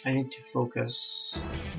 I need to focus.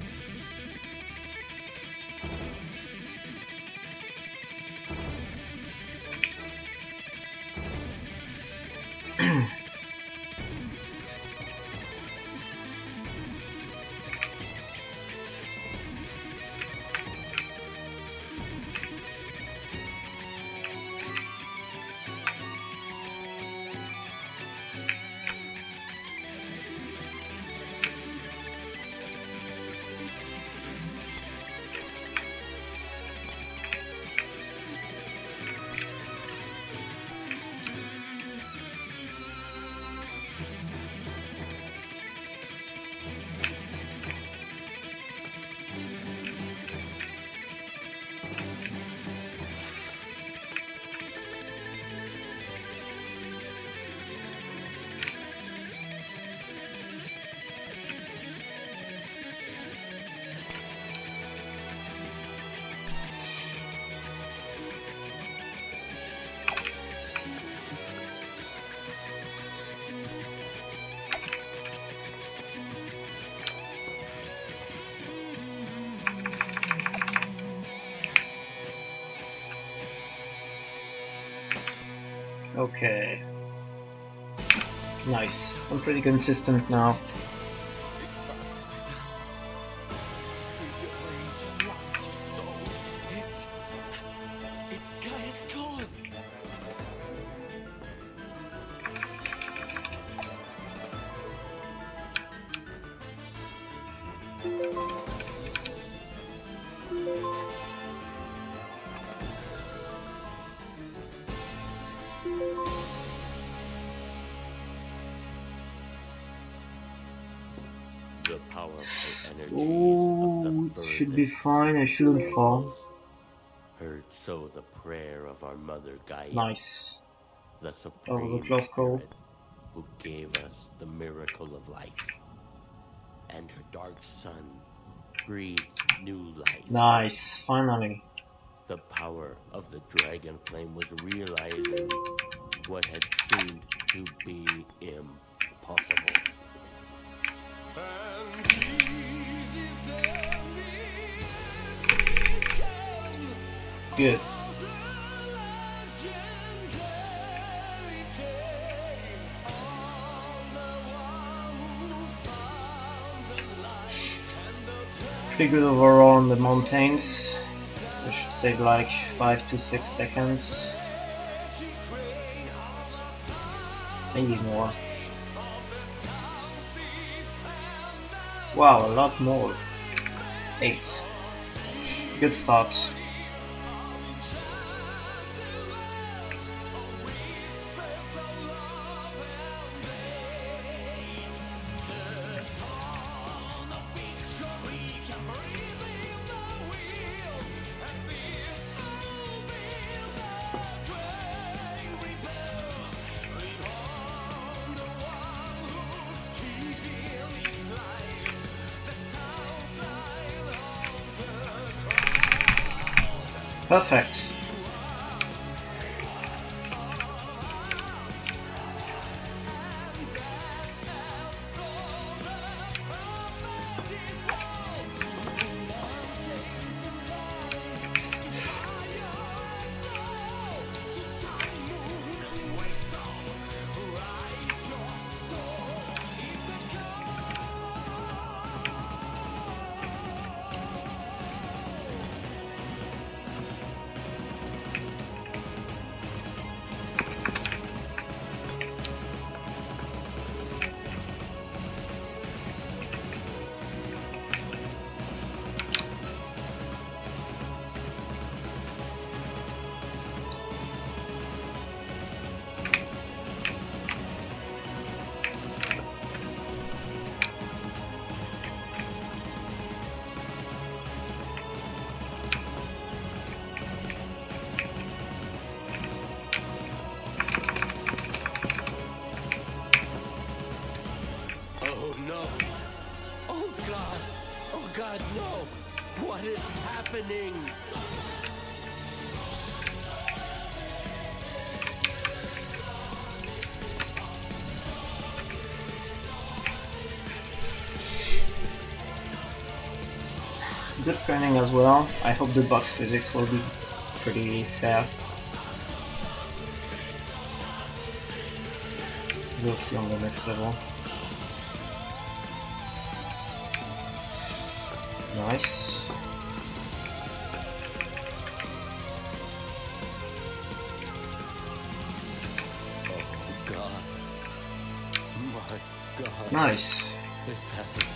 Okay. Nice. I'm pretty consistent now. The powerful energy Ooh, of the it should be furthest fine. I shouldn't fall. heard so the prayer of our mother Gaia, Nice. the That was a supreme close call. spirit who gave us the miracle of life, and her dark sun breathed new life. Nice. Finally. The power of the dragon flame was realizing what had seemed to be impossible. Good. Pretty good overall on the mountains. I should say like 5 to 6 seconds. Maybe more. Wow, a lot more. 8. Good start. Perfect. God, no! What is happening? good screening as well. I hope the box physics will be pretty fair. We'll see on the next level. Nice. Oh God. My God. Nice. It happened.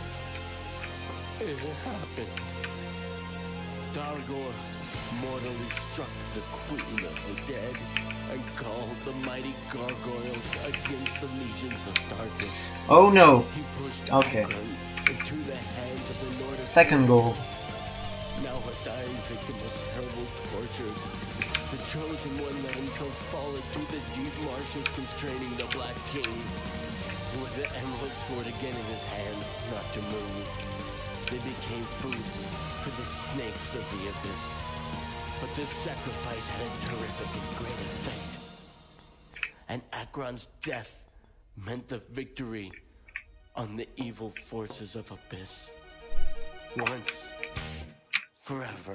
It happened. Dargor mortally struck the Queen of the Dead and called the mighty gargoyles against the legions of darkness. Oh no. He pushed Okay. Akron into the hands of the Nordic Second goal. now a dying victim of terrible tortures. The chosen one then shall fall into the deep marshes constraining the Black King. With the emerald sword again in his hands, not to move, they became food for the snakes of the abyss. But this sacrifice had a terrific and great effect. And Akron's death meant the victory on the evil forces of Abyss. Once, forever.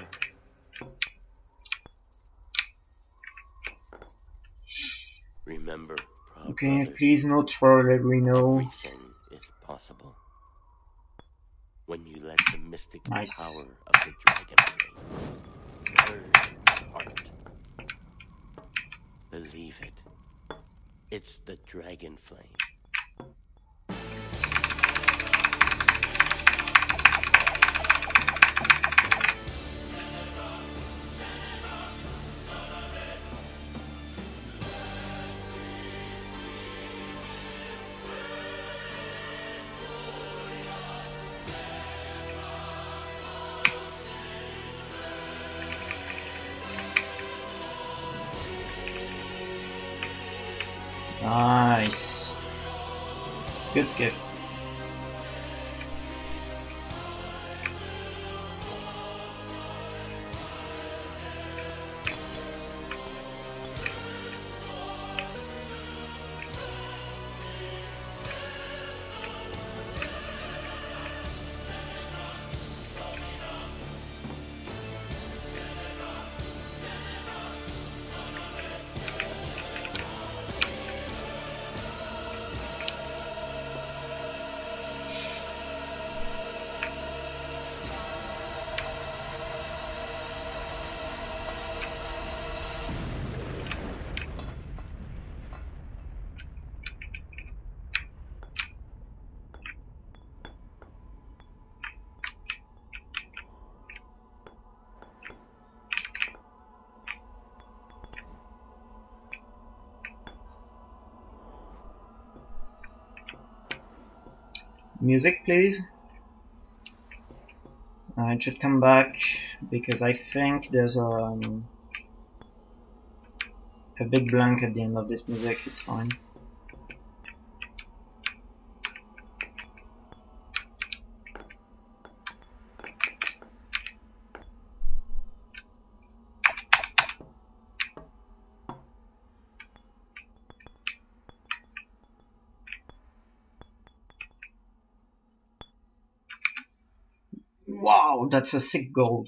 Remember, proud Okay, brothers, please no Trollerino. everything is possible when you let the mystic Nice. power of the dragon flame burn your heart. Believe it. It's the dragon flame. Nice. Good skip. Music, please. It should come back because I think there's a big blank at the end of this music. It's fine. Wow, that's a sick goal.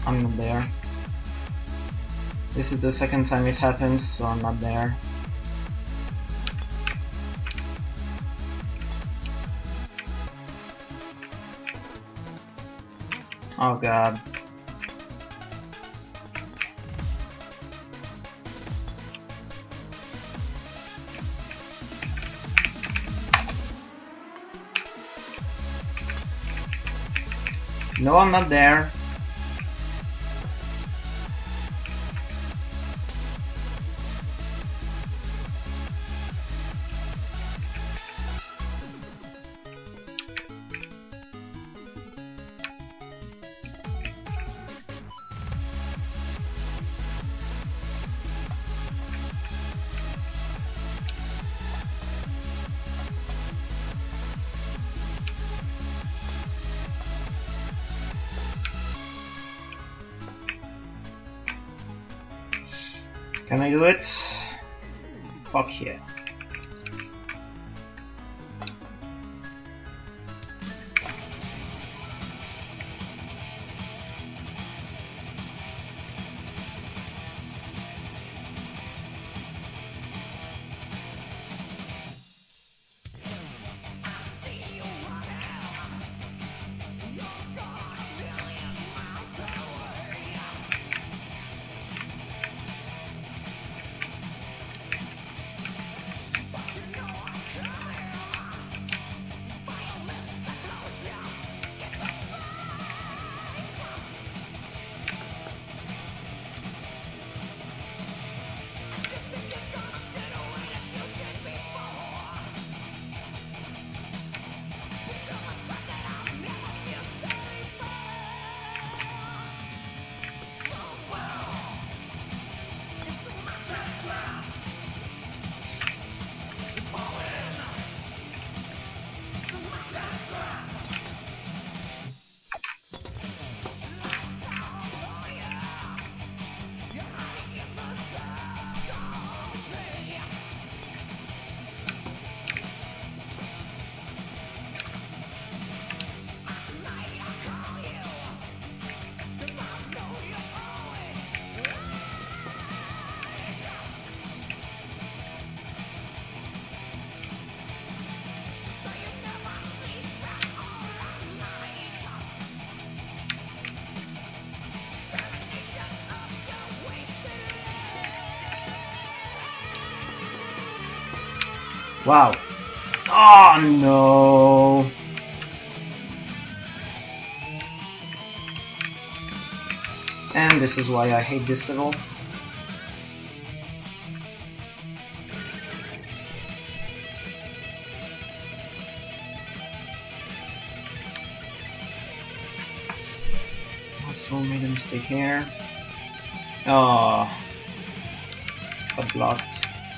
I'm not there. This is the second time it happens, so I'm not there. Oh god. No, I'm not there. Can I do it? Fuck yeah. Wow. Oh no. And this is why I hate this level. Also made a mistake here. Oh, got blocked.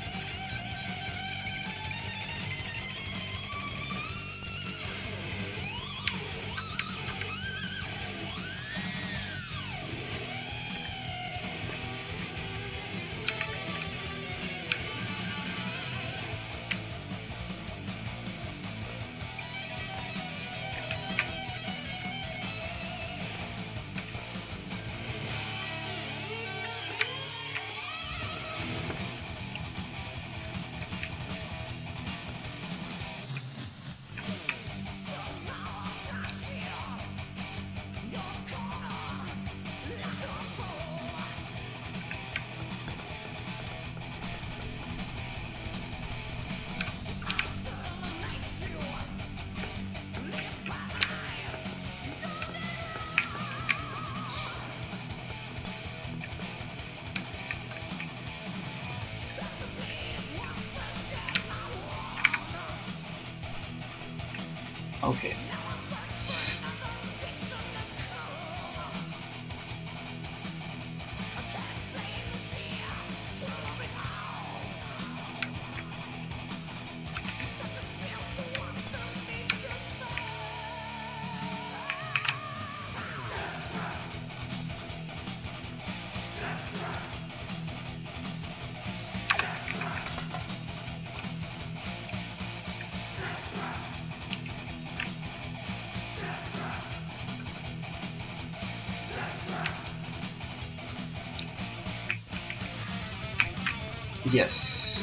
Okay. Yes.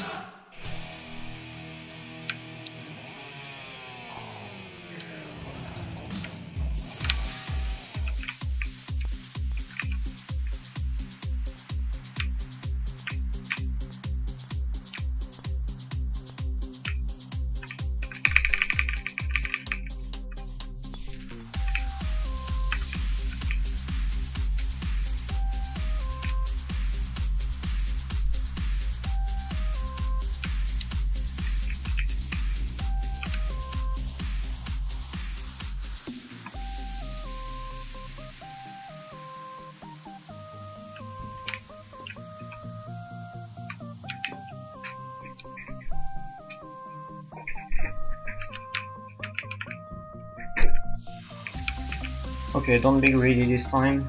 Okay, don't be greedy this time.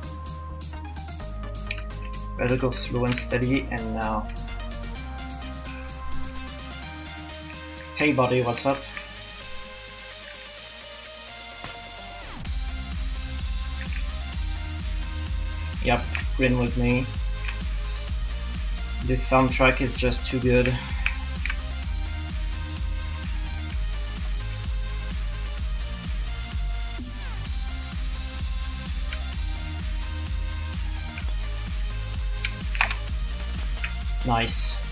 Better go slow and steady, and now. Hey buddy, what's up? Yep, grin with me. This soundtrack is just too good. Nice.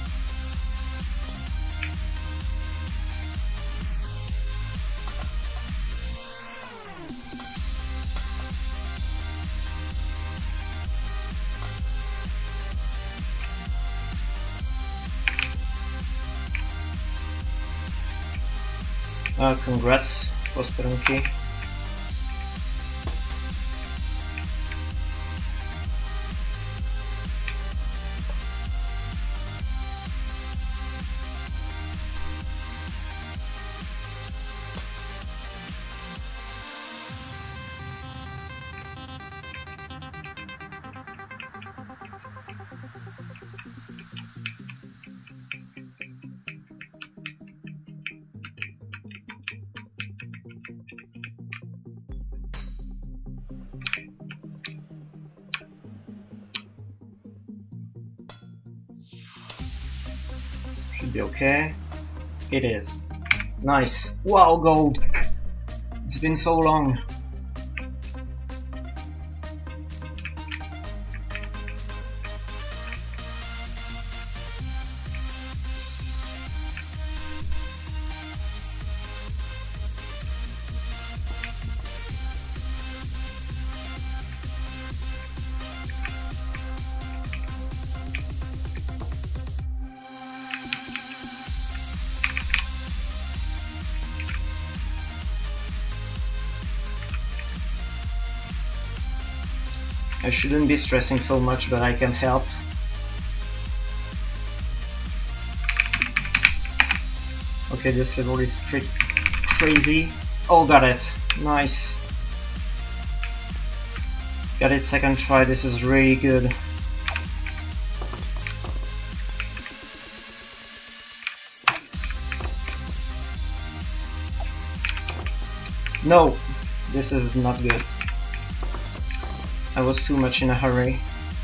Congrats, Posterunki. Should be okay. It is. Nice. Wow, gold! It's been so long. I shouldn't be stressing so much, but I can't help. Okay, this level is pretty crazy. Oh, got it. Nice. Got it second try, this is really good. No, this is not good. I was too much in a hurry.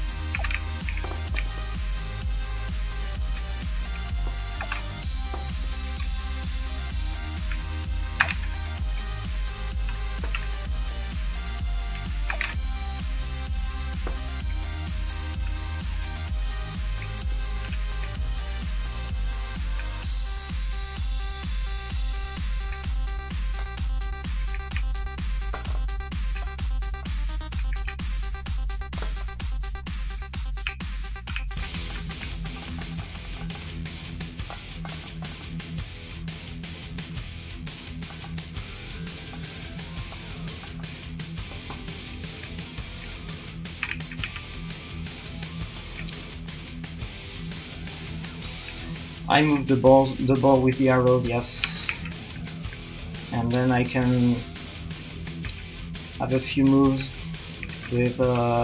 I move the ball with the arrows, yes. And then I can have a few moves with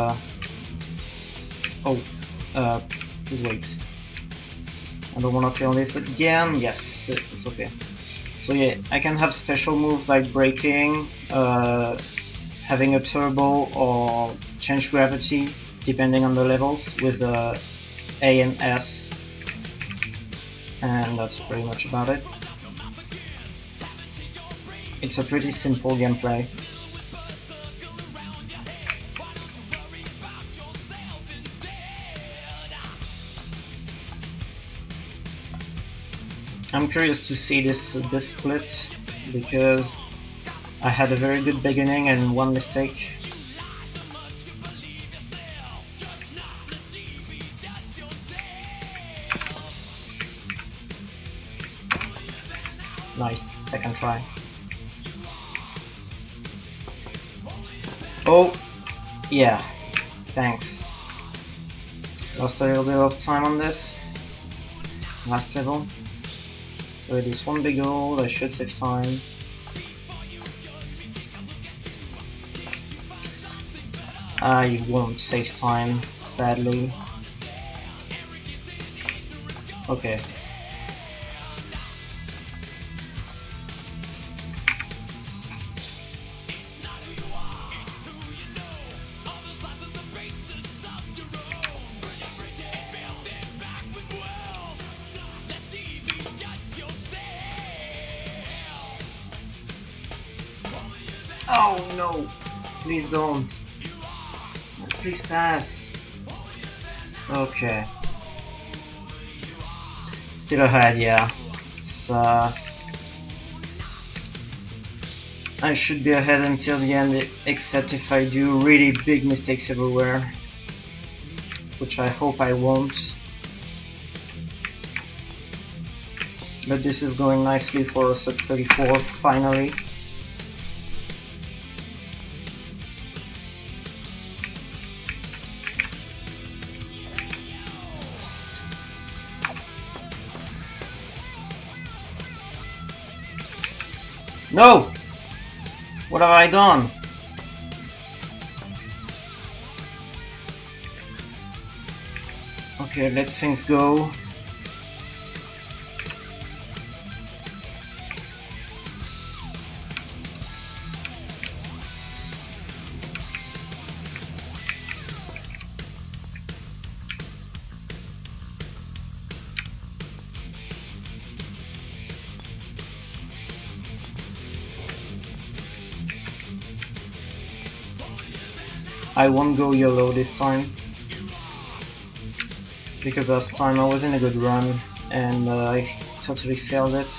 please wait. I don't want to fail this again. Yes, it's okay. So yeah, I can have special moves like braking, having a turbo, or change gravity depending on the levels with A and S. and that's pretty much about it. It's a pretty simple gameplay. I'm curious to see this split, because I had a very good beginning and one mistake. Nice, second try. Oh, yeah, thanks. Lost a little bit of time on this. Last level. So it is one big hole, I should save time. I won't save time, sadly. Okay. Oh no! Please don't. Please pass. Okay. Still ahead, yeah. It's, I should be ahead until the end, except if I do really big mistakes everywhere. Which I hope I won't. But this is going nicely for a sub 34 finally. No! What have I done? Okay, let things go. I won't go YOLO this time, because last time I was in a good run and I totally failed it.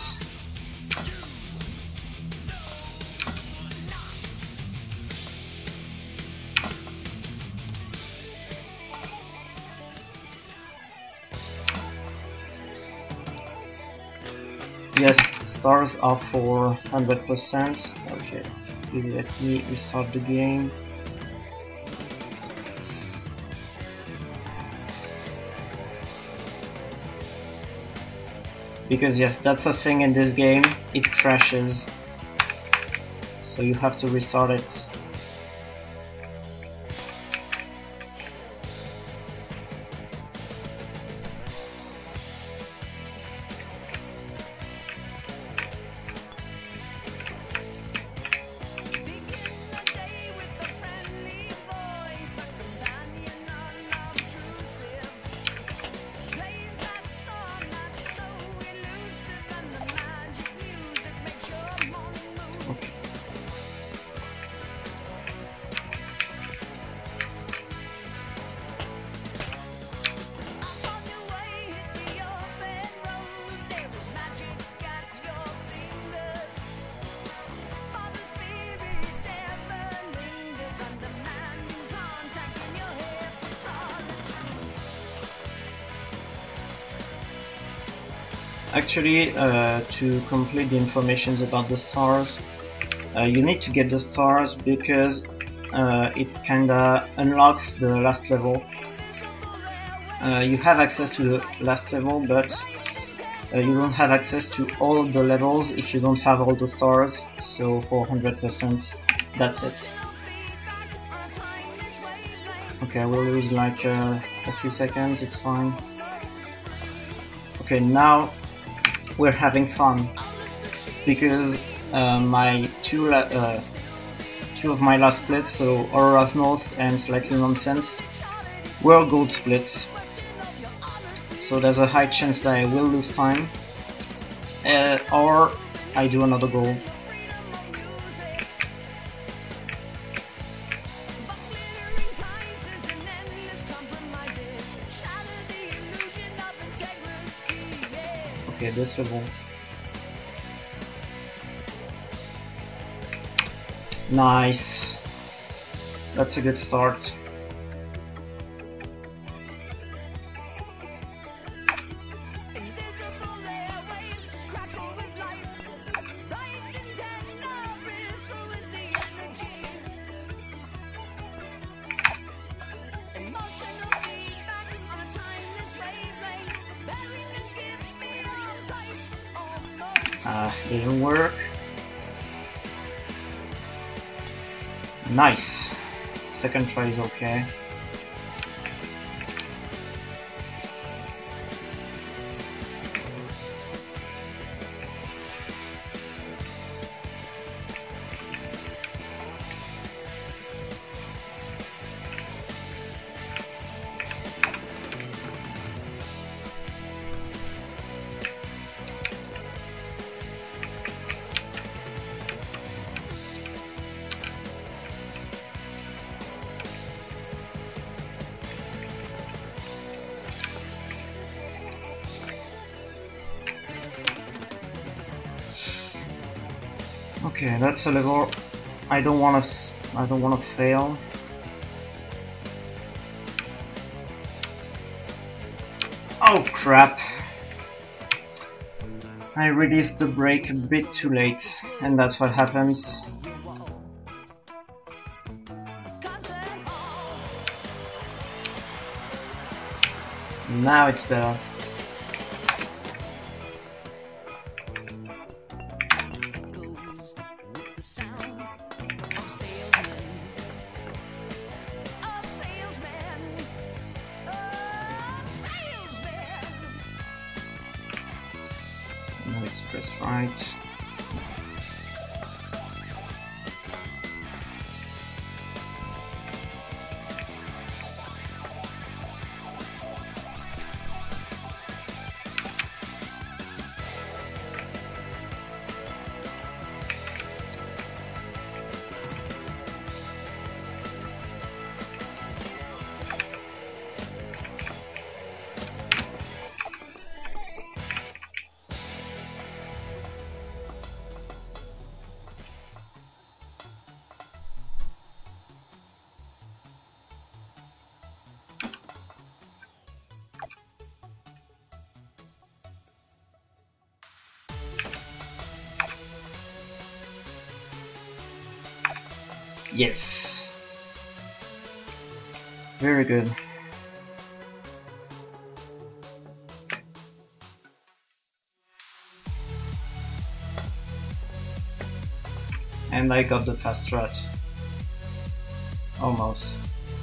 Yes, stars are for 100%. Okay, please let me restart the game. Because yes, that's a thing in this game, it crashes. So you have to restart it. Actually, to complete the informations about the stars, you need to get the stars because it kinda unlocks the last level. You have access to the last level, but you don't have access to all the levels if you don't have all the stars, so for 100% that's it. Okay, I will lose like a few seconds, it's fine. Okay, now we're having fun, because my two of my last splits, so Horror of North and Slightly Nonsense, were gold splits. so there's a high chance that I will lose time, or I do another goal. Okay, this level. Nice. That's a good start. Didn't work. Nice. Second try is okay. Okay, that's a level I don't want to fail. Oh crap. I released the brake a bit too late, and that's what happens. Now it's better. Now it's press right. Yes. Very good. And I got the fast strat. Almost.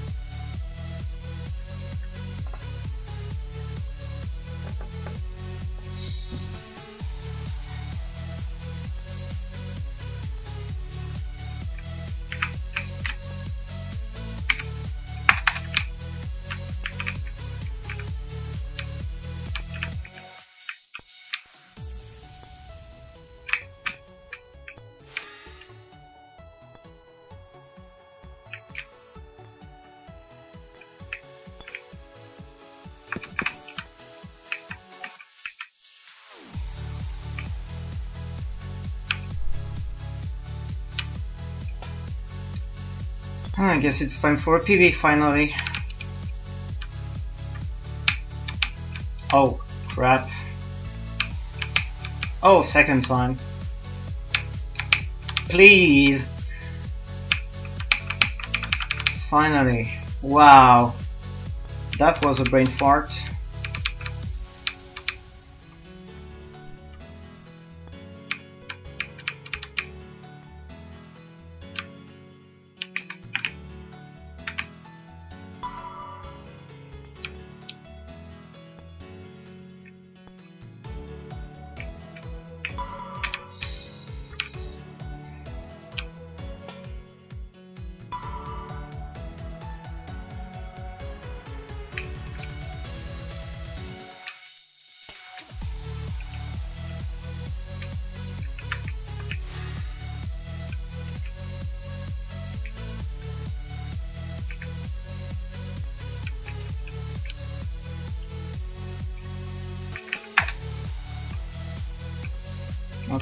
I guess it's time for a PB finally. Oh, crap. Oh, second time. Please. Finally. Wow. That was a brain fart.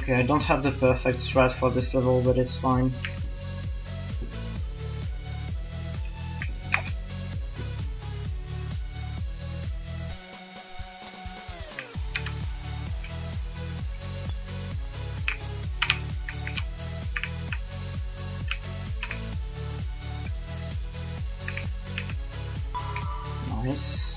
Okay, I don't have the perfect strat for this level, but it's fine. Nice.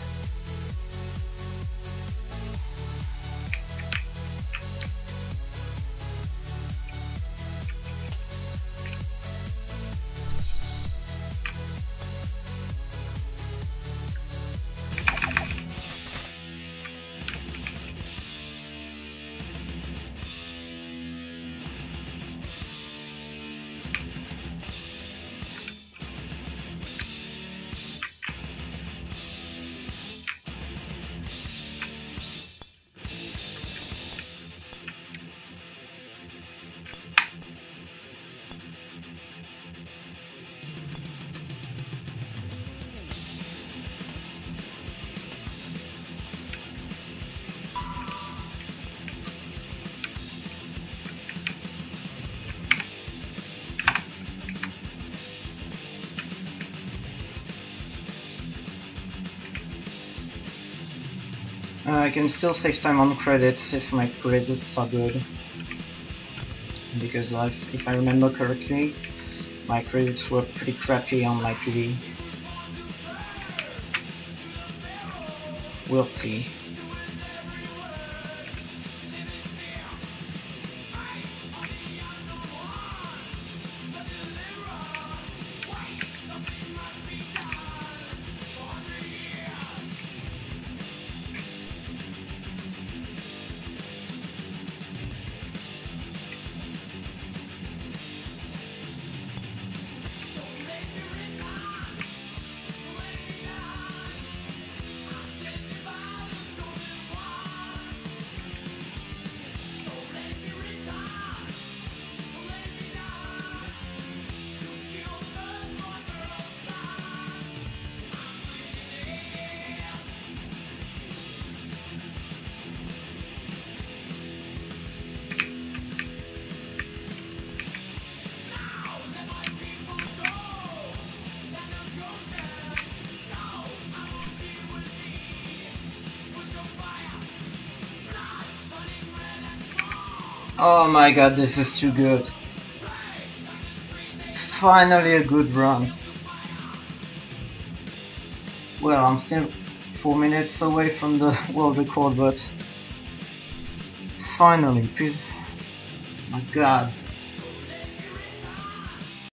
I can still save time on credits if my credits are good. Because if I remember correctly, my credits were pretty crappy on my PV. We'll see. Oh my god, this is too good. Finally a good run. Well, I'm still 4 minutes away from the world record, but finally, my god.